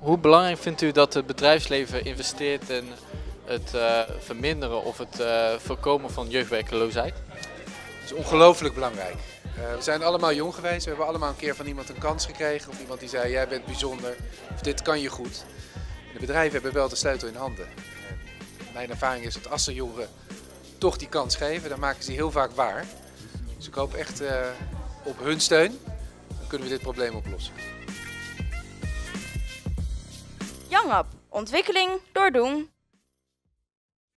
Hoe belangrijk vindt u dat het bedrijfsleven investeert in het verminderen of het voorkomen van jeugdwerkeloosheid? Dat is ongelooflijk belangrijk. We zijn allemaal jong geweest, we hebben allemaal een keer van iemand een kans gekregen. Of iemand die zei, jij bent bijzonder, of dit kan je goed. De bedrijven hebben wel de sleutel in handen. Mijn ervaring is dat als ze jongeren toch die kans geven, dan maken ze die heel vaak waar. Dus ik hoop echt op hun steun, dan kunnen we dit probleem oplossen. Young Up, ontwikkeling door doen.